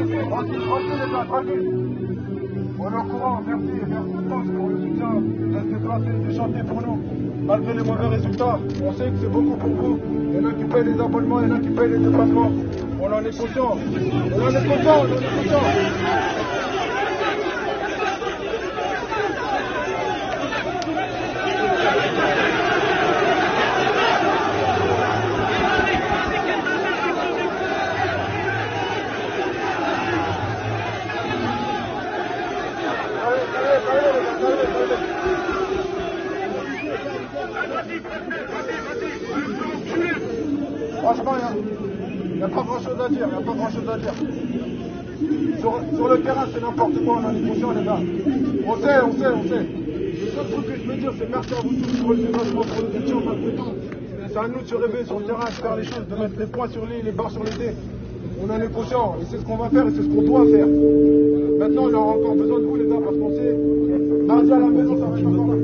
Tranquille, tranquille les gars, tranquille. On est au courant, merci pour le soutien, de se déplacer, de chanter pour nous. Malgré les mauvais résultats, on sait que c'est beaucoup pour vous. Il y en a qui payent les abonnements, il y en a qui payent les déplacements. On en est conscient. On en est conscient, on en est conscient. Franchement, il n'y a pas grand chose à dire, Sur le terrain, c'est n'importe quoi, on en est conscient, les gars. On sait. Le seul truc que je veux dire, c'est merci à vous tous pour le déplacement, pour le soutien, malgré tout. C'est à nous de se réveiller sur le terrain, de faire les choses, de mettre les points sur les barres sur les dés. On en est conscient, et c'est ce qu'on va faire, et c'est ce qu'on doit faire. Maintenant, on a encore besoin de vous, les gars, parce qu'on sait, mardi à la maison, ça va être encore